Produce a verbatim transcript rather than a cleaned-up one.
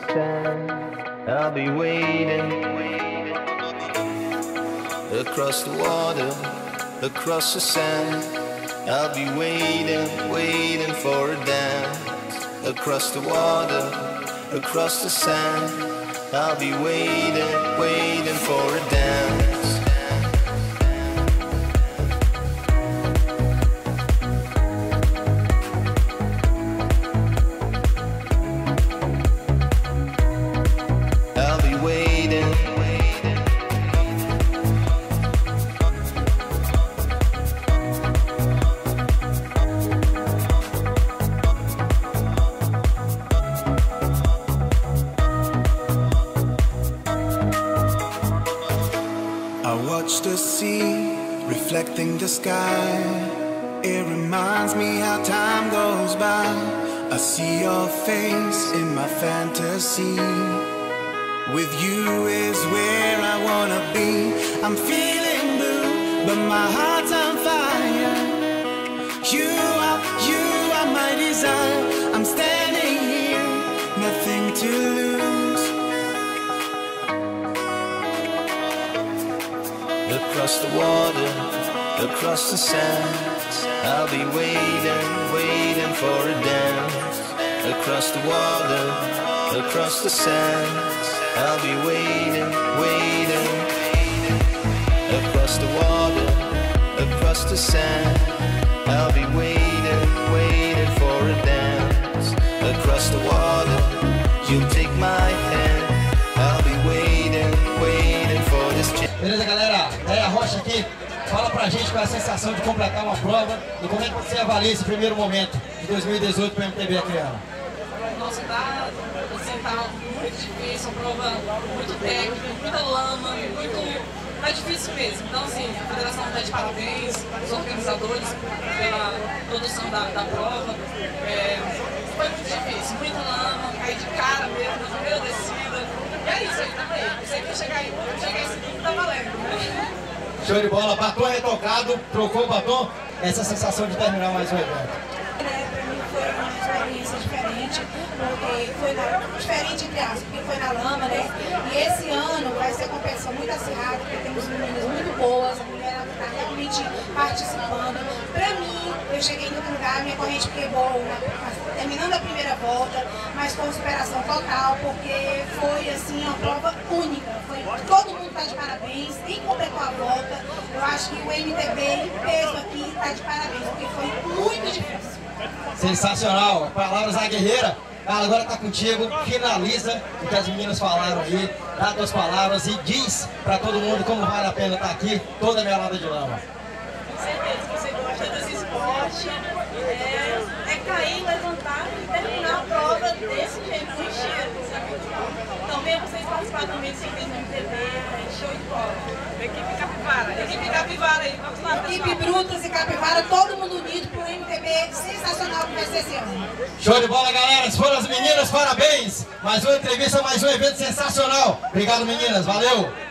sand, I'll be waiting. Across the water, across the sand, I'll be waiting, waiting for a dance. Across the water, across the sand, I'll be waiting, waiting for a dance. The sea reflecting the sky, it reminds me how time goes by. I see your face in my fantasy. With you is where I wanna be. I'm feeling blue, but my heart's on fire. You are, you are my desire. I'm standing here, nothing to lose. Across the water, across the sand, I'll be waiting, waiting for a dance. Across the water, across the sand, I'll be waiting, waiting. Across the water, across the sand, I'll be waiting, waiting for a dance. Across the water, you take my hand, I'll be waiting, waiting for this chance. Beleza, galera? Daí a Rocha aqui, fala pra gente qual é a sensação de completar uma prova e como é que você avalia esse primeiro momento de dois mil e dezoito para o M T B Acreano. Nossa, tá, assim, tá muito difícil, uma prova muito técnica, muita lama, muito... tá difícil mesmo. Então, assim, a federação está de parabéns, os organizadores pela produção da, da prova. É, foi muito difícil, muita lama, cair de cara mesmo, na primeira descida. E é isso aí, tamo aí. Eu sei que chegar aí, chegar esse tudo tá valendo, né? Show de bola, batom retocado, trocou o batom, essa sensação de terminar mais um evento. É, pra mim foi uma experiência diferente, porque foi na, diferente entre aspas, porque foi na lama, né? E esse ano vai ser competição muito acirrada, porque temos meninas muito boas, a mulher está realmente participando. Pra mim, eu cheguei em outro lugar, minha corrente quebrou, terminando a primeira volta, mas com superação total, porque foi assim uma prova única. Foi, todo mundo está de parabéns, quem completou a volta, eu acho que o M T B em peso aqui está de parabéns, porque foi muito difícil. Sensacional, palavras da guerreira. Ela agora está contigo, finaliza o que as meninas falaram aí, dá duas palavras e diz para todo mundo como vale a pena estar aqui, toda melada de lama. Com certeza, você gosta desse esporte, é, é cair, levantar e terminar a prova desse jeito, com cheiro, sabe? Então, mesmo vocês participarem também, vocês têm no M T B, é show de bola. Equipe Capivara, equipe Capivara aí, vamos lá, pessoal. Equipe Brutas e Capivara, todo mundo unido para o M T B sensacional que vai ser esse ano. Show de bola, galera, se foram as meninas, parabéns! Mais uma entrevista, mais um evento sensacional. Obrigado, meninas, valeu!